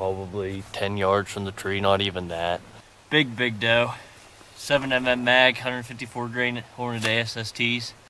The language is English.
probably 10 yards from the tree, not even that. Big doe. 7mm mag, 154 grain Hornady SSTs.